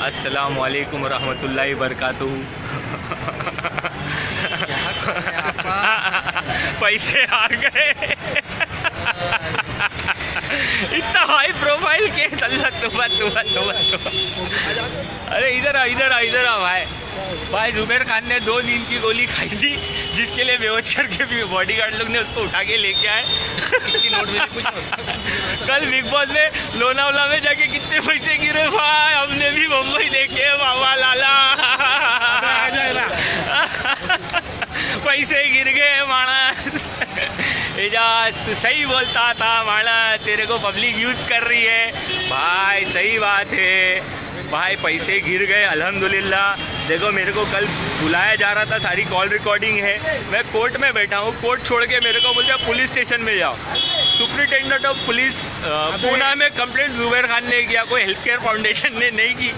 अस्सलाम वालेकुम रहमतुल्लाहि बरकातुहू। पैसे आ गए। इतना हाई प्रोफाइल केस। अल्लाह। अरे इधर आ भाई जुबैर खान ने 2 नींद की गोली खाई थी, जिसके लिए बेहोश करके भी बॉडीगार्ड लोग ने उसको उठा के लेके आए। कल बिग बॉस में लोनावाला में जाके कितने पैसे गिरे भाई, हमने भी मुंबई देखे बाबा लाला। पैसे गिर गए माना। एजाज तू सही बोलता था माना, तेरे को पब्लिक यूज कर रही है भाई। सही बात है भाई, पैसे गिर गए अल्हम्दुलिल्लाह। देखो मेरे को कल बुलाया जा रहा था, सारी कॉल रिकॉर्डिंग है। मैं कोर्ट में बैठा हूँ, कोर्ट छोड़ के मेरे को बोलते पुलिस स्टेशन में जाओ। सुप्रिटेंडेंट ऑफ पुलिस पूना में कंप्लेंट जुबैर खान ने किया, कोई हेल्थ केयर फाउंडेशन ने नहीं की।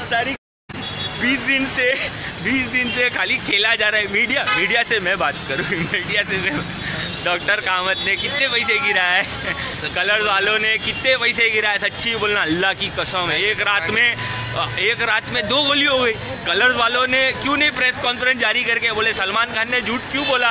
20 दिन से खाली खेला जा रहा है। मीडिया से मैं बात करूँ, मीडिया से मैं। डॉक्टर कामत ने कितने पैसे गिरा है, कलर्स वालों ने कितने पैसे गिरा है। सच्ची बोलना अल्लाह की कसम है, एक रात में 2 गोली हो गई। कलर्स वालों ने क्यों नहीं प्रेस कॉन्फ्रेंस जारी करके बोले सलमान खान ने झूठ क्यों बोला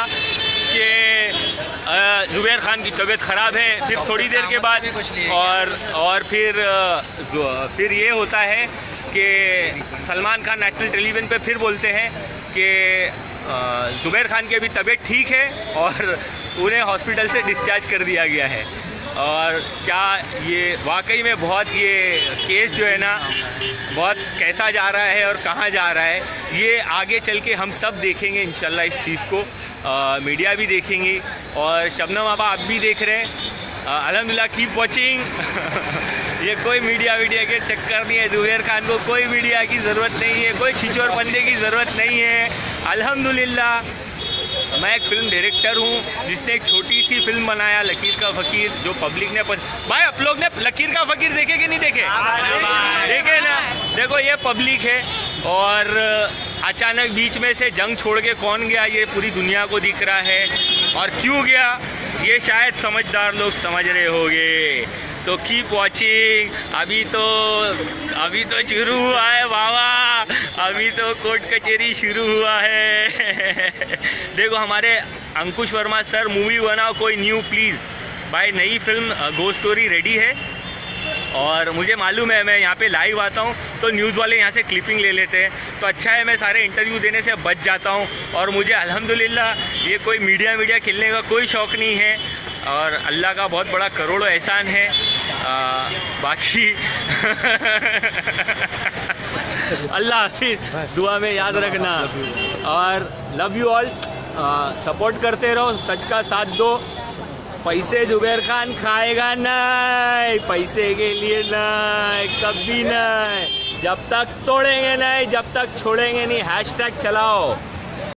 कि जुबैर खान की तबीयत ख़राब है। फिर थोड़ी देर के बाद और फिर ये होता है कि सलमान खान नेशनल टेलीविज़न पे फिर बोलते हैं कि जुबैर खान की अभी तबीयत ठीक है और उन्हें हॉस्पिटल से डिस्चार्ज कर दिया गया है। और क्या ये वाकई में बहुत, ये केस जो है ना बहुत कैसा जा रहा है और कहाँ जा रहा है, ये आगे चल के हम सब देखेंगे इंशाल्लाह। इस चीज़ को मीडिया भी देखेंगी और शबनम आपा आप भी देख रहे हैं। अल्हम्दुलिल्लाह, कीप वॉचिंग। ये कोई मीडिया के चक्कर नहीं है। जुबैर खान को कोई मीडिया की ज़रूरत नहीं है, कोई छिछोर पंजे की ज़रूरत नहीं है। अल्हम्दुलिल्लाह, मैं एक फिल्म डायरेक्टर हूँ जिसने एक छोटी सी फिल्म बनाया लकीर का फ़कीर, जो पब्लिक ने भाई आप लोग ने लकीर का फ़कीर देखे कि नहीं देखे? देखे ना। देखो ये पब्लिक है और अचानक बीच में से जंग छोड़ के कौन गया ये पूरी दुनिया को दिख रहा है। और क्यों गया ये शायद समझदार लोग समझ रहे होंगे। तो कीप वॉचिंग। अभी तो शुरू हुआ है बाबा, अभी तो कोर्ट कचहरी शुरू हुआ है। देखो हमारे अंकुश वर्मा सर, मूवी बनाओ कोई न्यू प्लीज़। भाई नई फिल्म गो स्टोरी रेडी है और मुझे मालूम है मैं यहाँ पे लाइव आता हूँ तो न्यूज़ वाले यहाँ से क्लिपिंग ले लेते हैं, तो अच्छा है मैं सारे इंटरव्यू देने से बच जाता हूँ। और मुझे अल्हम्दुलिल्लाह ये कोई मीडिया खेलने का कोई शौक़ नहीं है और अल्लाह का बहुत बड़ा करोड़ों एहसान है। बाकी अल्लाह हाफिज़, दुआ में याद रखना और लव यू ऑल। सपोर्ट करते रहो, सच का साथ दो। पैसे जुबैर खान खाएगा नहीं, पैसे के लिए नहीं, कभी नहीं। जब तक तोड़ेंगे नहीं, जब तक छोड़ेंगे नहीं। हैशटैग चलाओ।